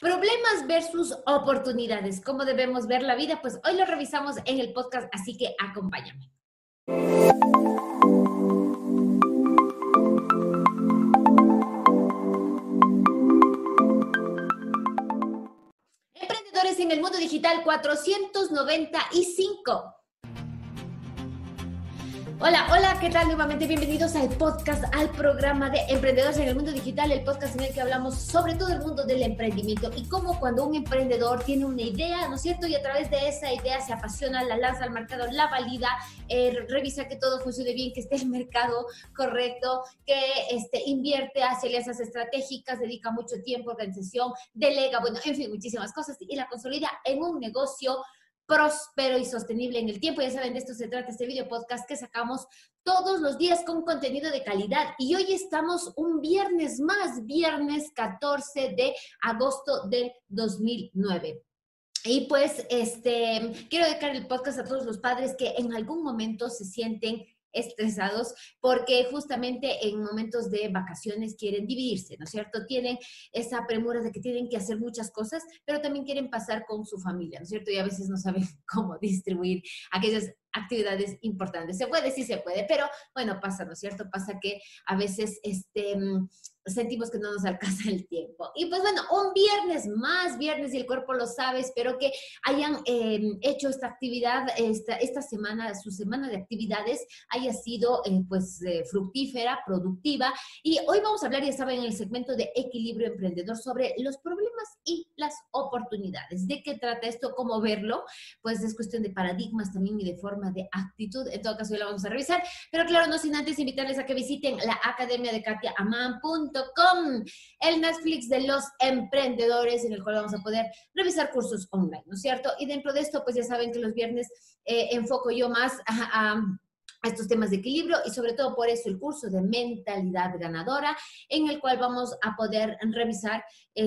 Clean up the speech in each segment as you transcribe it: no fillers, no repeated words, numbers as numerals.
Problemas versus oportunidades. ¿Cómo debemos ver la vida? Pues hoy lo revisamos en el podcast, así que acompáñame. Emprendedores en el mundo digital 495. Hola, ¿qué tal? Nuevamente bienvenidos al podcast, al programa de Emprendedores en el Mundo Digital, el podcast en el que hablamos sobre todo el mundo del emprendimiento y cómo cuando un emprendedor tiene una idea, ¿no es cierto? Y a través de esa idea se apasiona, la lanza al mercado, la valida, revisa que todo funcione bien, que esté el mercado correcto, que invierte, hace alianzas estratégicas, dedica mucho tiempo, organización, delega, bueno, en fin, muchísimas cosas y la consolida en un negocio próspero y sostenible en el tiempo. Ya saben, de esto se trata este video podcast que sacamos todos los días con contenido de calidad. Y hoy estamos un viernes más, viernes 14 de agosto del 2009. Y pues, quiero dedicar el podcast a todos los padres que en algún momento se sienten estresados porque justamente en momentos de vacaciones quieren dividirse, ¿no es cierto? Tienen esa premura de que tienen que hacer muchas cosas, pero también quieren pasar con su familia, ¿no es cierto? Y a veces no saben cómo distribuir aquellas actividades importantes. Se puede, sí se puede, pero bueno, pasa, ¿no es cierto? Pasa que a veces sentimos que no nos alcanza el tiempo. Y pues bueno, un viernes más, viernes y el cuerpo lo sabe. Espero que hayan hecho esta actividad, esta semana, su semana de actividades haya sido fructífera, productiva. Y hoy vamos a hablar, ya saben, en el segmento de Equilibrio Emprendedor sobre los problemas y las oportunidades. ¿De qué trata esto? ¿Cómo verlo? Pues es cuestión de paradigmas también y de forma de actitud. En todo caso, hoy la vamos a revisar. Pero claro, no sin antes invitarles a que visiten la Academia de KatiaAmán.com, el Netflix de los emprendedores, en el cual vamos a poder revisar cursos online, ¿no es cierto? Y dentro de esto, pues ya saben que los viernes enfoco yo más a estos temas de equilibrio y sobre todo por eso el curso de mentalidad ganadora, en el cual vamos a poder revisar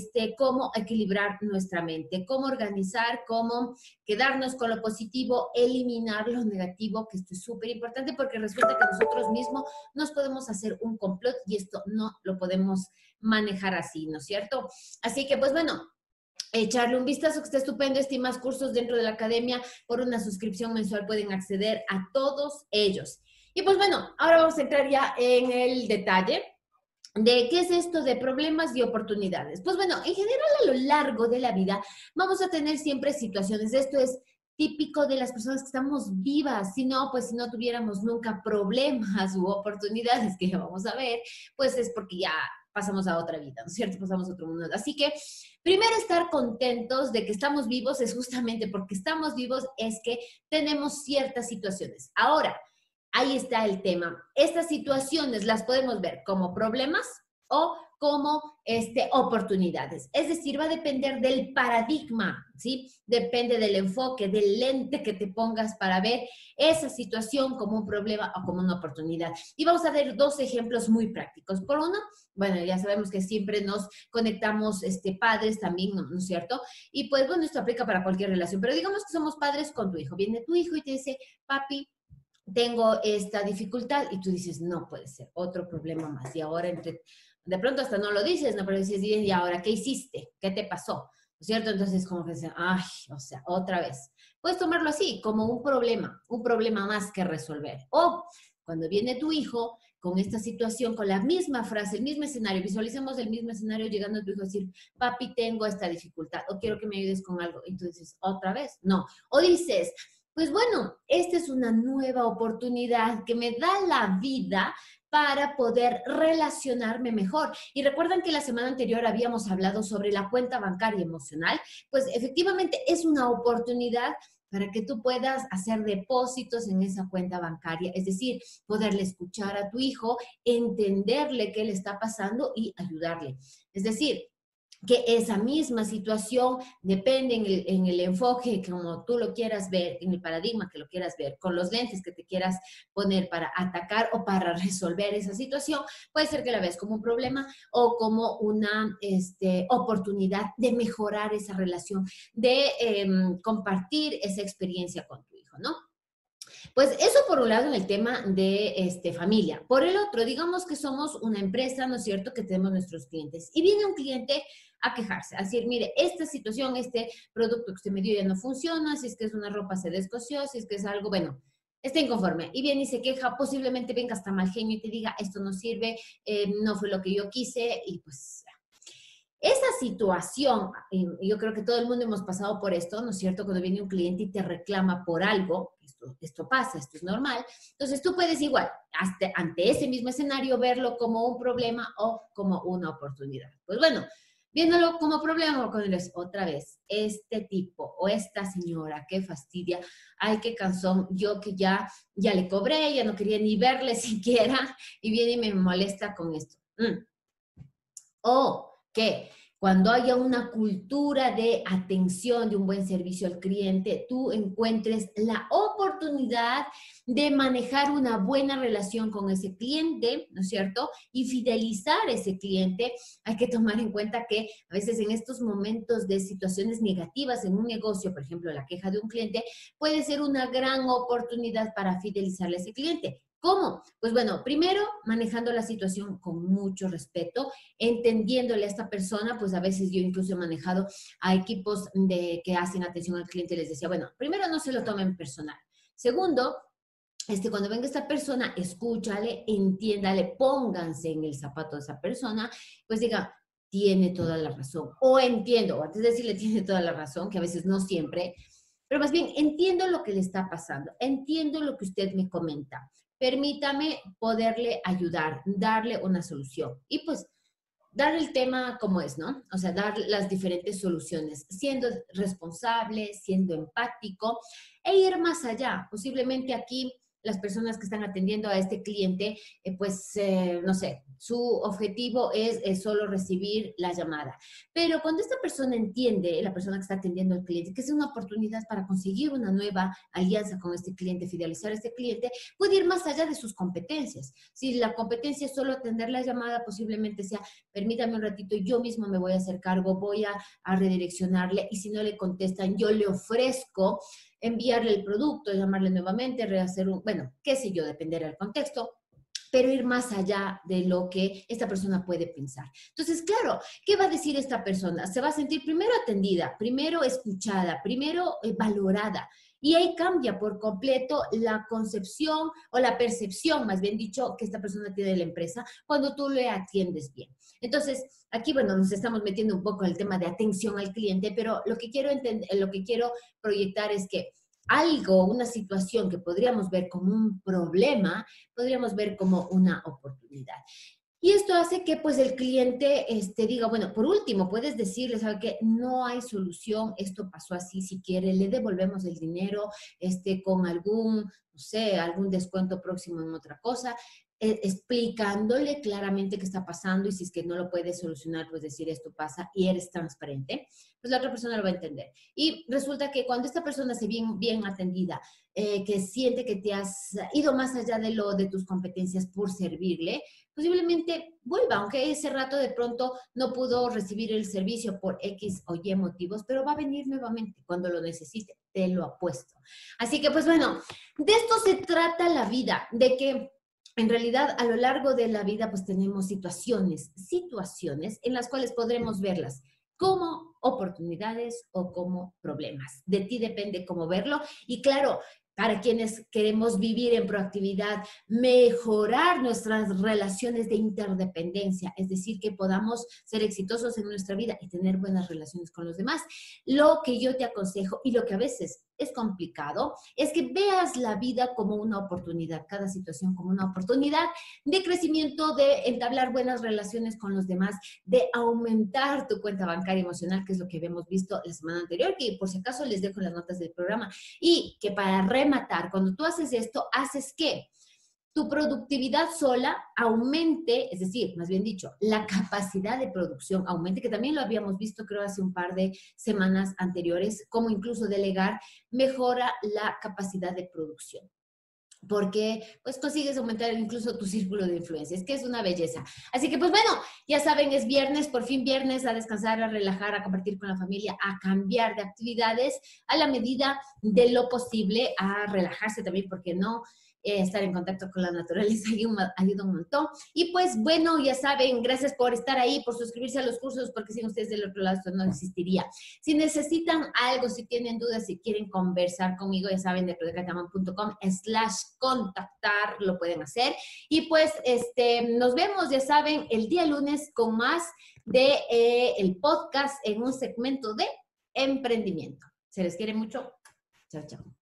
cómo equilibrar nuestra mente, cómo organizar, cómo quedarnos con lo positivo, eliminar lo negativo, que esto es súper importante porque resulta que nosotros mismos nos podemos hacer un complot y esto no lo podemos manejar así, ¿no es cierto? Así que pues bueno, echarle un vistazo que está estupendo. Este y más cursos dentro de la academia por una suscripción mensual pueden acceder a todos ellos. Y pues bueno, ahora vamos a entrar ya en el detalle de qué es esto de problemas y oportunidades. Pues bueno, en general a lo largo de la vida vamos a tener siempre situaciones. Esto es típico de las personas que estamos vivas. Si no, pues si no tuviéramos nunca problemas u oportunidades que ya vamos a ver, pues es porque ya pasamos a otra vida, ¿no es cierto? Pasamos a otro mundo. Así que primero estar contentos de que estamos vivos es justamente porque estamos vivos, es que tenemos ciertas situaciones. Ahora, ahí está el tema. Estas situaciones las podemos ver como problemas o como oportunidades. Es decir, va a depender del paradigma, ¿sí? Depende del enfoque, del lente que te pongas para ver esa situación como un problema o como una oportunidad. Y vamos a ver dos ejemplos muy prácticos. Por uno, bueno, ya sabemos que siempre nos conectamos padres también, ¿no es cierto? Y pues, bueno, esto aplica para cualquier relación, pero digamos que somos padres con tu hijo. Viene tu hijo y te dice, papi, tengo esta dificultad, y tú dices, no puede ser, otro problema más. Y ahora, de pronto hasta no lo dices, ¿no? Pero dices, ¿y ahora qué hiciste? ¿Qué te pasó? ¿No es cierto? Entonces, como que dice, ay, o sea, otra vez. Puedes tomarlo así, como un problema más que resolver. O cuando viene tu hijo con esta situación, con la misma frase, el mismo escenario, visualicemos el mismo escenario llegando a tu hijo a decir, papi, tengo esta dificultad, o quiero que me ayudes con algo. Y tú dices, ¿otra vez? No. O dices, pues bueno, esta es una nueva oportunidad que me da la vida para poder relacionarme mejor. Y recuerdan que la semana anterior habíamos hablado sobre la cuenta bancaria emocional. Pues efectivamente es una oportunidad para que tú puedas hacer depósitos en esa cuenta bancaria, es decir, poderle escuchar a tu hijo, entenderle qué le está pasando y ayudarle. Es decir, que esa misma situación depende en el enfoque, como tú lo quieras ver, en el paradigma que lo quieras ver, con los lentes que te quieras poner para atacar o para resolver esa situación. Puede ser que la veas como un problema o como una oportunidad de mejorar esa relación, de compartir esa experiencia con tu hijo, ¿no? Pues eso por un lado en el tema de familia. Por el otro, digamos que somos una empresa, ¿no es cierto?, que tenemos nuestros clientes. Y viene un cliente a quejarse, a decir, mire, esta situación, este producto que usted me dio ya no funciona, si es que es una ropa se descosió, si es que es algo, bueno, está inconforme. Y viene y se queja, posiblemente venga hasta mal genio y te diga, esto no sirve, no fue lo que yo quise, y pues esa situación, yo creo que todo el mundo hemos pasado por esto, ¿no es cierto? Cuando viene un cliente y te reclama por algo, esto pasa, esto es normal, entonces tú puedes igual, hasta ante ese mismo escenario, verlo como un problema o como una oportunidad. Pues bueno, viéndolo como problema, cuando es otra vez, este tipo o esta señora, qué fastidia, ay, qué cansón, yo que ya le cobré, ya no quería ni verle siquiera, y viene y me molesta con esto. O que cuando haya una cultura de atención, de un buen servicio al cliente, tú encuentres la oportunidad de manejar una buena relación con ese cliente, ¿no es cierto? Y fidelizar a ese cliente. Hay que tomar en cuenta que a veces en estos momentos de situaciones negativas en un negocio, por ejemplo, la queja de un cliente, puede ser una gran oportunidad para fidelizarle a ese cliente. ¿Cómo? Pues bueno, primero manejando la situación con mucho respeto, entendiéndole a esta persona, pues a veces yo incluso he manejado a equipos que hacen atención al cliente y les decía, bueno, primero no se lo tomen personal. Segundo, cuando venga esta persona, escúchale, entiéndale, pónganse en el zapato de esa persona, pues diga, tiene toda la razón. O entiendo, o antes de decirle tiene toda la razón, que a veces no siempre, pero más bien entiendo lo que le está pasando, entiendo lo que usted me comenta. Permítame poderle ayudar, darle una solución. Y pues dar el tema como es, ¿no? O sea, dar las diferentes soluciones, siendo responsable, siendo empático e ir más allá. Posiblemente aquí las personas que están atendiendo a este cliente, no sé, su objetivo es solo recibir la llamada. Pero cuando esta persona entiende, la persona que está atendiendo al cliente, que es una oportunidad para conseguir una nueva alianza con este cliente, fidelizar a este cliente, puede ir más allá de sus competencias. Si la competencia es solo atender la llamada, posiblemente sea, permítame un ratito, yo mismo me voy a hacer cargo, voy a redireccionarle y si no le contestan, yo le ofrezco enviarle el producto, llamarle nuevamente, rehacer bueno, qué sé yo, dependerá del contexto, pero ir más allá de lo que esta persona puede pensar. Entonces, claro, ¿qué va a decir esta persona? Se va a sentir primero atendida, primero escuchada, primero valorada. Y ahí cambia por completo la concepción o la percepción, más bien dicho, que esta persona tiene de la empresa cuando tú le atiendes bien. Entonces, aquí, bueno, nos estamos metiendo un poco en el tema de atención al cliente, pero lo que quiero lo que quiero proyectar es que algo, una situación que podríamos ver como un problema, podríamos ver como una oportunidad. Y esto hace que pues el cliente diga, bueno, por último, puedes decirle, ¿sabe qué? No hay solución, esto pasó así, si quiere, le devolvemos el dinero con algún, no sé, algún descuento próximo en otra cosa, explicándole claramente qué está pasando y si es que no lo puedes solucionar, pues decir esto pasa y eres transparente, pues la otra persona lo va a entender. Y resulta que cuando esta persona se bien atendida, que siente que te has ido más allá de tus competencias por servirle, posiblemente vuelva, aunque ese rato de pronto no pudo recibir el servicio por X o Y motivos, pero va a venir nuevamente cuando lo necesite, te lo apuesto. Así que pues bueno, de esto se trata la vida, de que en realidad a lo largo de la vida pues tenemos situaciones en las cuales podremos verlas como oportunidades o como problemas. De ti depende cómo verlo y claro, para quienes queremos vivir en proactividad, mejorar nuestras relaciones de interdependencia, es decir, que podamos ser exitosos en nuestra vida y tener buenas relaciones con los demás. Lo que yo te aconsejo y lo que a veces es complicado es que veas la vida como una oportunidad, cada situación como una oportunidad de crecimiento, de entablar buenas relaciones con los demás, de aumentar tu cuenta bancaria emocional, que es lo que habíamos visto la semana anterior, que por si acaso les dejo en las notas del programa, y que para rematar, cuando tú haces esto, haces que tu productividad sola aumente, es decir, más bien dicho, la capacidad de producción aumente, que también lo habíamos visto creo hace un par de semanas anteriores, como incluso delegar mejora la capacidad de producción. porque pues consigues aumentar incluso tu círculo de influencia. Es que es una belleza. Así que pues bueno, ya saben, es viernes, por fin viernes, a descansar, a relajar, a compartir con la familia, a cambiar de actividades a la medida de lo posible, a relajarse también, porque no. Estar en contacto con la naturaleza ayuda un montón. Y pues bueno, ya saben, gracias por estar ahí, por suscribirse a los cursos, porque sin ustedes del otro lado esto no existiría. Si necesitan algo, si tienen dudas, si quieren conversar conmigo, ya saben, de claudiacataman.com/contactar, lo pueden hacer. Y pues nos vemos, ya saben, el día lunes con más de el podcast en un segmento de emprendimiento. Se les quiere mucho. Chao, chao.